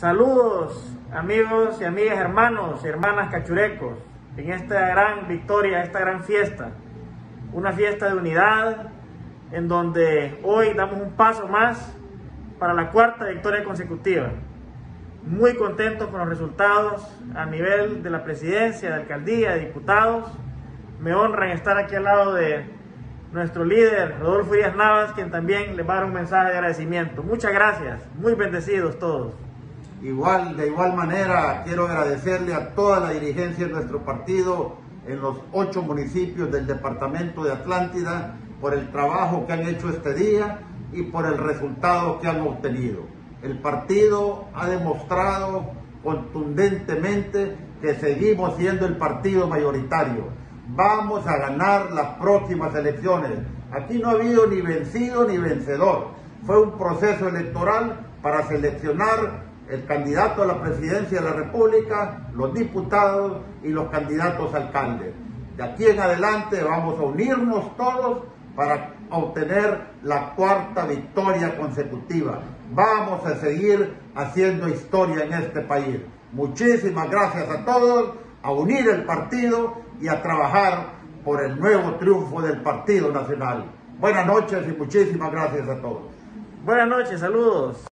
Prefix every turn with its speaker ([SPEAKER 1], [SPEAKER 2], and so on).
[SPEAKER 1] Saludos amigos y amigas, hermanos y hermanas cachurecos, en esta gran victoria, esta gran fiesta, una fiesta de unidad en donde hoy damos un paso más para la cuarta victoria consecutiva. Muy contentos con los resultados a nivel de la presidencia, de alcaldía, de diputados. Me honran estar aquí al lado de nuestro líder, Rodolfo Díaz Navas, quien también les va a dar un mensaje de agradecimiento. Muchas gracias, muy bendecidos todos.
[SPEAKER 2] De igual manera, quiero agradecerle a toda la dirigencia de nuestro partido en los 8 municipios del departamento de Atlántida por el trabajo que han hecho este día y por el resultado que han obtenido. El partido ha demostrado contundentemente que seguimos siendo el partido mayoritario. Vamos a ganar las próximas elecciones. Aquí no ha habido ni vencido ni vencedor. Fue un proceso electoral para seleccionar el candidato a la presidencia de la República, los diputados y los candidatos a alcaldes. De aquí en adelante vamos a unirnos todos para obtener la cuarta victoria consecutiva. Vamos a seguir haciendo historia en este país. Muchísimas gracias a todos, a unir el partido y a trabajar por el nuevo triunfo del Partido Nacional. Buenas noches y muchísimas gracias a todos.
[SPEAKER 1] Buenas noches, saludos.